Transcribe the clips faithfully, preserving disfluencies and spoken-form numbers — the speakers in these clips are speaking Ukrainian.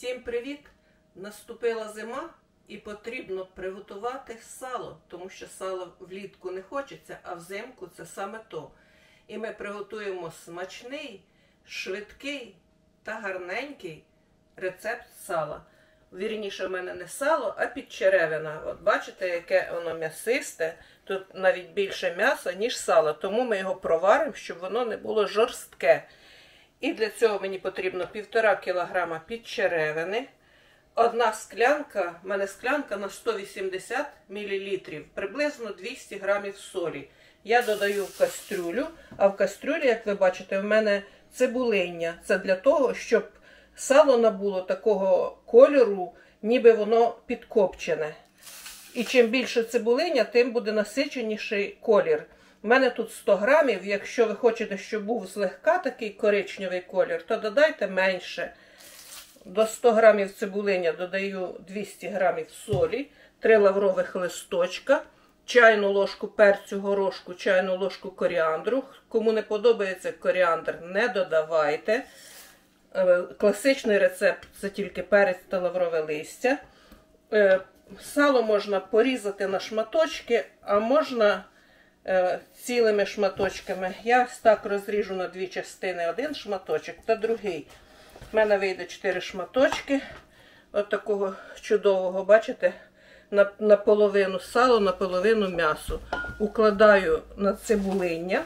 Всім привіт! Наступила зима і потрібно приготувати сало, тому що сало влітку не хочеться, а взимку це саме то. І ми приготуємо смачний, швидкий та гарненький рецепт сала. Вірніше, в мене не сало, а підчеревина. От бачите, яке воно м'ясисте. Тут навіть більше м'яса, ніж сало. Тому ми його проваримо, щоб воно не було жорстке. І для цього мені потрібно півтора кілограма підчеревини. Одна склянка, в мене склянка на сто вісімдесят мілілітрів, приблизно двісті грамів солі. Я додаю в кастрюлю, а в кастрюлі, як ви бачите, в мене цибулиння. Це для того, щоб сало набуло такого кольору, ніби воно підкопчене. І чим більше цибулиння, тим буде насиченіший колір. У мене тут сто грамів, якщо ви хочете, щоб був злегка такий коричневий колір, то додайте менше. До ста грамів цибулиння додаю двісті грамів солі, три лаврових листочка, чайну ложку перцю горошку, чайну ложку коріандру. Кому не подобається коріандр, не додавайте. Класичний рецепт – це тільки перець та лаврове листя. Сало можна порізати на шматочки, а можна цілими шматочками. Я ось так розріжу на дві частини, один шматочок та другий. У мене вийде чотири шматочки. От такого чудового, бачите, наполовину сало, наполовину м'ясо. Укладаю на цибулиння.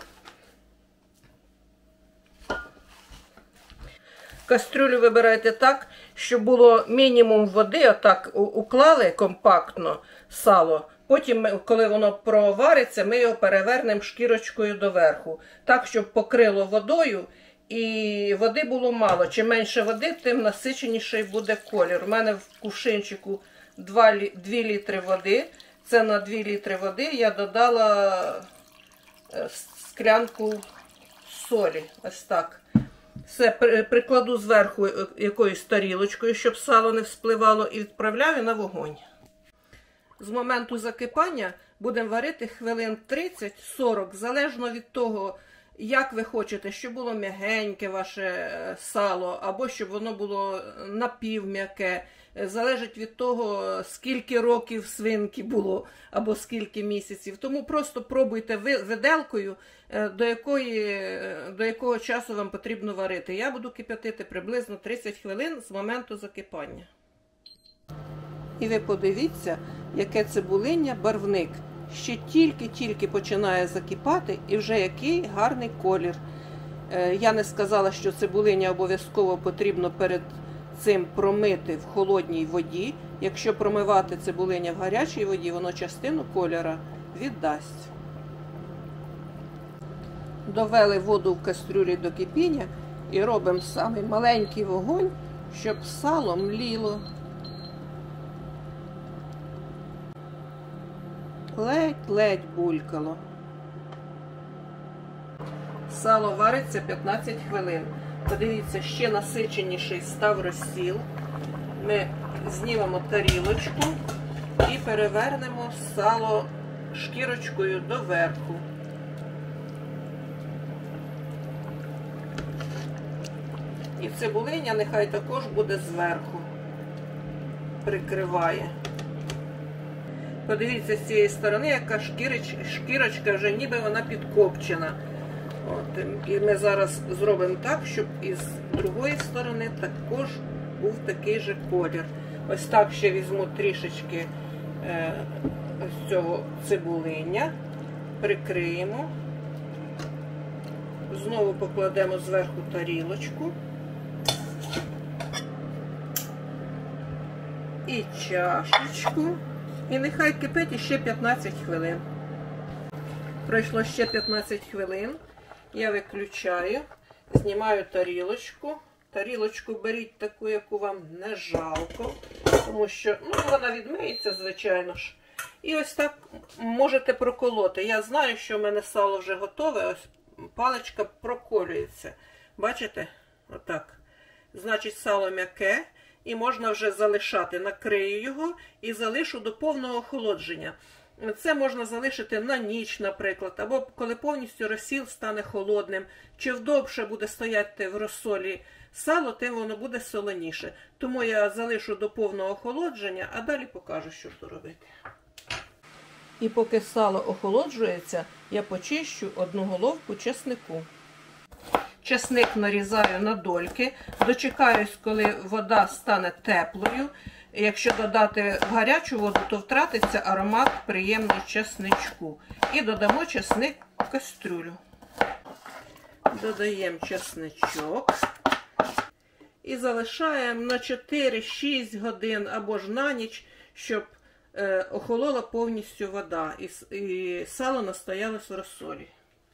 Кастрюлю вибирайте так, щоб було мінімум води, отак уклали компактно сало. Потім, коли воно провариться, ми його перевернемо шкірочкою доверху. Так, щоб покрило водою і води було мало. Чим менше води, тим насиченіший буде колір. У мене в кувшинчику два літри води. Це на дві літри води я додала склянку солі. Ось так. Все, прикладу зверху якоюсь тарілочкою, щоб сало не вспливало, і відправляю на вогонь. З моменту закипання будемо варити хвилин тридцять-сорок, залежно від того, як ви хочете, щоб було м'ягеньке ваше сало, або щоб воно було напівм'яке. Залежить від того, скільки років свинки було, або скільки місяців. Тому просто пробуйте виделкою, до, якої, до якого часу вам потрібно варити. Я буду кип'ятити приблизно тридцять хвилин з моменту закипання. І ви подивіться, яке цибулиння барвник. Ще тільки-тільки починає закипати, і вже який гарний колір. Я не сказала, що цибулиння обов'язково потрібно перед цим промити в холодній воді. Якщо промивати цибулиння в гарячій воді, воно частину кольора віддасть. Довели воду в кастрюлі до кипіння і робимо самий маленький вогонь, щоб сало мліло. Ледь-ледь булькало. Сало вариться п'ятнадцять хвилин. Подивіться, ще насиченіший став розсіл. Ми знімемо тарілочку і перевернемо сало шкірочкою доверху. І цибулиня нехай також буде зверху. Прикриває. Подивіться, з цієї сторони, яка шкірочка, шкірочка вже ніби вона підкопчена. От, і ми зараз зробимо так, щоб із другої сторони також був такий же колір. Ось так ще візьму трішечки е, ось цього цибулиння, прикриємо. Знову покладемо зверху тарілочку. І чашечку. І нехай кипить ще п'ятнадцять хвилин. Пройшло ще п'ятнадцять хвилин. Я виключаю, знімаю тарілочку. Тарілочку беріть таку, яку вам не жалко, тому що ну, вона відмиється, звичайно ж. І ось так можете проколоти. Я знаю, що в мене сало вже готове, ось паличка проколюється. Бачите? Отак. Значить, сало м'яке. І можна вже залишати. Накрию його і залишу до повного охолодження. Це можна залишити на ніч, наприклад, або коли повністю розсіл стане холодним, чи вдовше буде стояти в розсолі сало, тим воно буде солоніше. Тому я залишу до повного охолодження, а далі покажу, що тут робити. І поки сало охолоджується, я почищу одну головку чеснику. Чесник нарізаю на дольки, дочекаюсь, коли вода стане теплою. Якщо додати в гарячу воду, то втратиться аромат приємний чесничку. І додамо чесник в кастрюлю. Додаємо чесничок і залишаємо на чотири-шість годин або ж на ніч, щоб е, охолола повністю вода і, і сало настоялось в розсолі.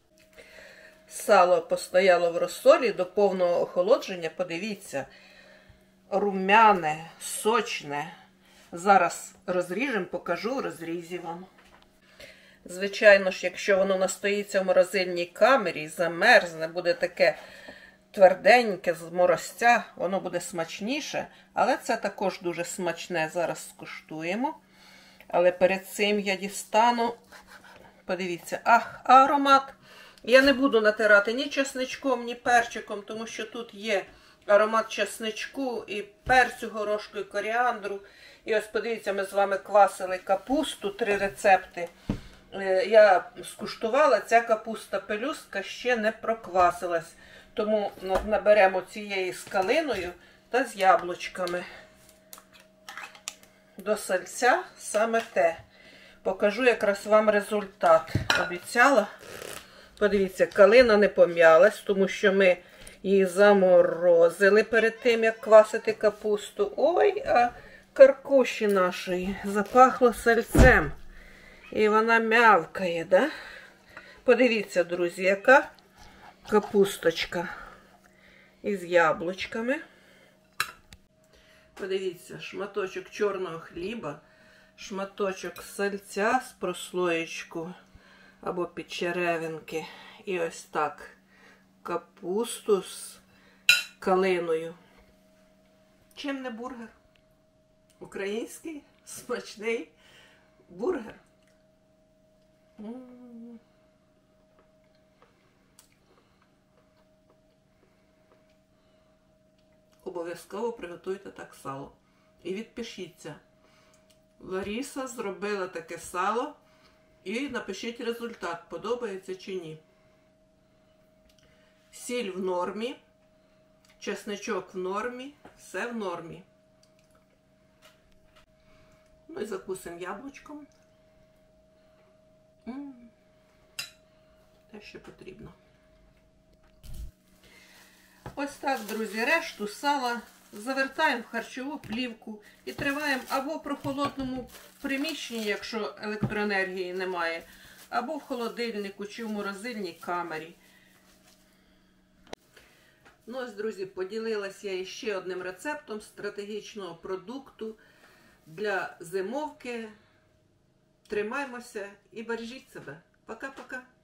Сало постояло в розсолі до повного охолодження, подивіться, румяне, сочне. Зараз розріжемо, покажу в розрізі вам. Звичайно ж, якщо воно настоїться в морозильній камері, замерзне, буде таке тверденьке, з морозця, воно буде смачніше, але це також дуже смачне. Зараз скуштуємо. Але перед цим я дістану, подивіться, ах, аромат. Я не буду натирати ні чесничком, ні перчиком, тому що тут є аромат чесничку і перцю, горошку, і коріандру. І ось подивіться, ми з вами квасили капусту, три рецепти. Я скуштувала, ця капуста пелюстка ще не проквасилась. Тому наберемо цієї з калиною та з яблучками. До сальця саме те. Покажу якраз вам результат. Обіцяла. Подивіться, калина не пом'ялась, тому що ми її заморозили перед тим, як квасити капусту. Ой, а каркуші нашої запахло сальцем. І вона м'явкає, да? Подивіться, друзі, яка капусточка із яблучками. Подивіться, шматочок чорного хліба, шматочок сальця з прослоєчку або підчеревинки. І ось так капусту з калиною. Чим не бургер? Український смачний бургер. М-м-м. Обов'язково приготуйте так сало. І відпишіться. Лариса зробила таке сало. І напишіть результат, подобається чи ні. Сіль в нормі, чесничок в нормі, все в нормі. Ну і закусимо яблучком. М-м-м. Те, що потрібно. Ось так, друзі, решту сала завертаємо в харчову плівку і триваємо або в прохолодному приміщенні, якщо електроенергії немає, або в холодильнику чи в морозильній камері. Ну ось, друзі, поділилася я ще одним рецептом стратегічного продукту для зимовки. Тримаймося і бережіть себе. Пока-пока!